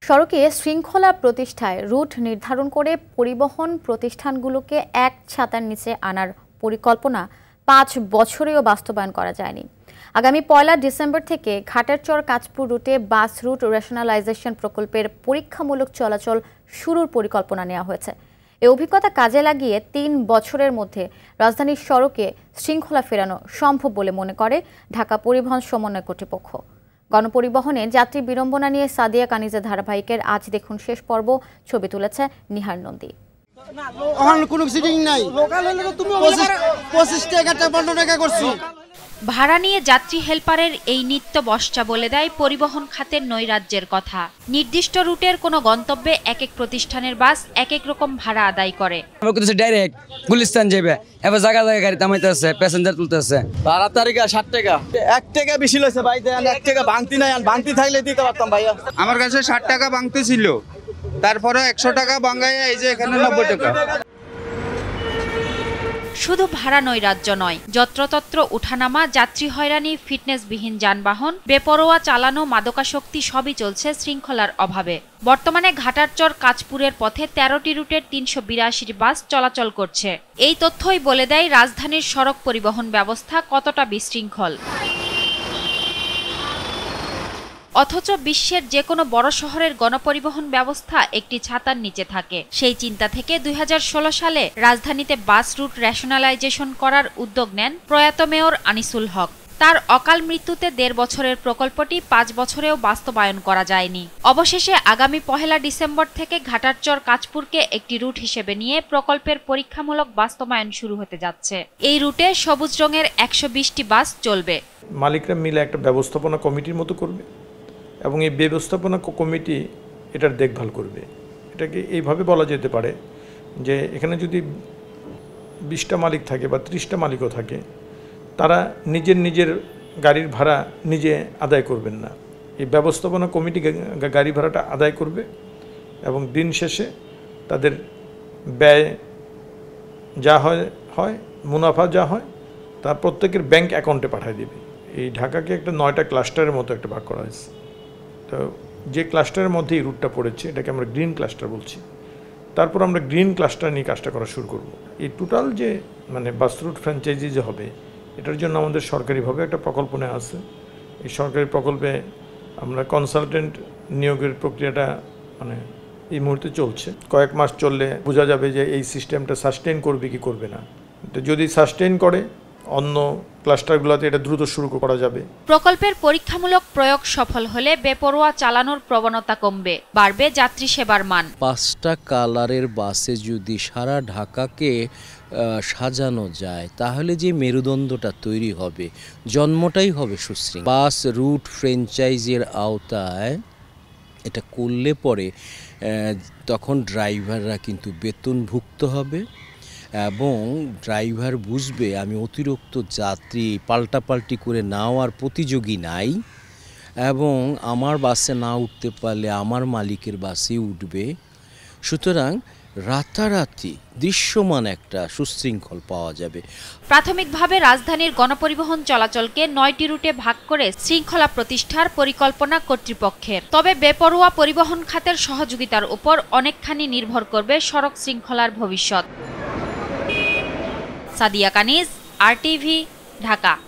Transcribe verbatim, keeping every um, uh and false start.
সড়কে শৃঙ্খলা প্রতিষ্ঠায় রুট নির্ধারণ করে পরিবহন প্রতিষ্ঠানগুলোকে এক ছাতার নিচে আনার পরিকল্পনা পাঁচ বছরেও বাস্তবায়ন করা যায়নি। আগামী পয়লা ডিসেম্বর থেকে ঘাটারচর কাঁচপুর রুটে বাস রুট রেশনালাইজেশন প্রকল্পের পরীক্ষামূলক চলাচল শুরুর পরিকল্পনা নেওয়া হয়েছে। এই অভিজ্ঞতা কাজে লাগিয়ে তিন বছরের মধ্যে রাজধানীর সড়কে শৃঙ্খলা ফেরানো সম্ভব বলে মনে করে ঢাকা পরিবহন সমন্বয় কর্তৃপক্ষ। গণপরিবহনে যাত্রী বিড়ম্বনা নিয়ে সাদিয়া কানিজের ধারাবাহিকের আজ দেখুন শেষ পর্ব ছবি তুলেছে নিহার নন্দী। ভাড়া নিয়ে যাত্রী হেল্পারের এই নিত্য বর্ষা বলে দেয় পরিবহন খাতের নৈরাজ্যের কথা। নির্দিষ্ট রুটের কোনো গন্তব্যে এক এক প্রতিষ্ঠানের বাস এক এক রকম ভাড়া আদায় করে। ডাইরেক্ট গুলিস্তান যাবে, এবার জায়গা জায়গা গাড়ি থামাইতেছে, প্যাসেঞ্জার তুলতেছে। ভাড়া তারিখে ষাট টাকা, এক টাকা বেশি লইছে ভাই। এক টাকা ভাঙতি নাই, ভাঙতি থাকলে দিতে পারতাম ভাইয়া। আমার কাছে ষাট টাকা ভাঙতি ছিল, তারপরে একশো টাকা ভাঙাইয়া এই যে এখানে নব্বই টাকা। শুধু ভাড়া নৈরাজ্য নয়, যত্রতত্র উঠানামা, যাত্রী হয়রানি, ফিটনেসবিহীন যানবাহন, বেপরোয়া চালানো, মাদকাসক্তি সবই চলছে শৃঙ্খলার অভাবে। বর্তমানে ঘাটারচর কাঁচপুরের পথে তেরোটি রুটের তিনশো বিরাশিটি বাস চলাচল করছে। এই তথ্যই বলে দেয় রাজধানীর সড়ক পরিবহন ব্যবস্থা কতটা বিশৃঙ্খল। অথচ বিশ্বের যে কোনো বড় শহরের গণপরিবহন ব্যবস্থা একটি ছাতার নিচে থাকে। সেই চিন্তা থেকে দুই হাজার ষোলো সালে রাজধানীতে বাস রুট রেশনালাইজেশন করার উদ্যোগ নেন প্রয়াত মেয়র আনিসুল হক। তার অকাল মৃত্যুতে দেড় বছরের প্রকল্পটি পাঁচ বছরেও বাস্তবায়ন করা যায়নি। অবশেষে আগামী পহেলা ডিসেম্বর থেকে ঘাটারচর কাঁচপুরকে একটি রুট হিসেবে নিয়ে প্রকল্পের পরীক্ষামূলক বাস্তবায়ন শুরু হতে যাচ্ছে। এই রুটে সবুজ রঙের একশো বিশটি বাস চলবে। মালিকরা মিলে একটা ব্যবস্থাপনা কমিটির মতো করবে এবং এই ব্যবস্থাপনা কমিটি এটার দেখভাল করবে। এটাকে এইভাবে বলা যেতে পারে যে এখানে যদি বিশটা মালিক থাকে বা ত্রিশটা মালিকও থাকে, তারা নিজের নিজের গাড়ির ভাড়া নিজে আদায় করবেন না। এই ব্যবস্থাপনা কমিটি গাড়ি ভাড়াটা আদায় করবে এবং দিন শেষে তাদের ব্যয় যা হয় হয় মুনাফা যা হয় তা প্রত্যেকের ব্যাংক অ্যাকাউন্টে পাঠিয়ে দেবে। এই ঢাকাকে একটা নয়টা ক্লাস্টারের মতো একটা ভাগ করা হয়েছে। তো যে ক্লাস্টারের মধ্যে এই রুটটা পড়েছে এটাকে আমরা গ্রিন ক্লাস্টার বলছি। তারপর আমরা গ্রিন ক্লাস্টার নিয়ে কাজটা করা শুরু করব। এই টোটাল যে মানে বাস রুট ফ্র্যাঞ্চাইজি যে হবে, এটার জন্য আমাদের সরকারিভাবে একটা প্রকল্প নেওয়া আছে। এই সরকারি প্রকল্পে আমরা কনসালটেন্ট নিয়োগের প্রক্রিয়াটা মানে এই মুহূর্তে চলছে। কয়েক মাস চললে বোঝা যাবে যে এই সিস্টেমটা সাস্টেইন করবে কি করবে না। তো যদি সাস্টেইন করে অন্য ক্লাস্টারগুলোতে এটা দ্রুত শুরু করা যাবে। প্রকল্পের পরীক্ষামূলক প্রয়োগ সফল হলে বেপরোয়া চালানোর প্রবণতা কমবে, বাড়বে যাত্রী সেবার মান। পাঁচটা কালারের বাসে যদি সারা ঢাকাকে সাজানো যায় তাহলে যে মেরুদণ্ডটা তৈরি হবে, জন্মটাই হবে সুশৃঙ্খল। বাস রুট ফ্র্যাঞ্চাইজির আওতায় এটা করলে পরে তখন ড্রাইভাররা কিন্তু বেতনভুক্ত হবে এবং ড্রাইভার বুঝবে আমি অতিরিক্ত যাত্রী পাল্টাপাল্টি করে নেওয়ার প্রতিযোগী নাই এবং আমার বাসে না উঠতে পারলে আমার মালিকের বাসে উঠবে। সুতরাং রাতারাতি দৃশ্যমান একটা সুশৃঙ্খল পাওয়া যাবে। প্রাথমিকভাবে রাজধানীর গণপরিবহন চলাচলকে নয়টি রুটে ভাগ করে শৃঙ্খলা প্রতিষ্ঠার পরিকল্পনা কর্তৃপক্ষের। তবে বেপরোয়া পরিবহন খাতের সহযোগিতার উপর অনেকখানি নির্ভর করবে সড়ক শৃঙ্খলার ভবিষ্যৎ। Sadia Kaniz, R TV, Dhaka.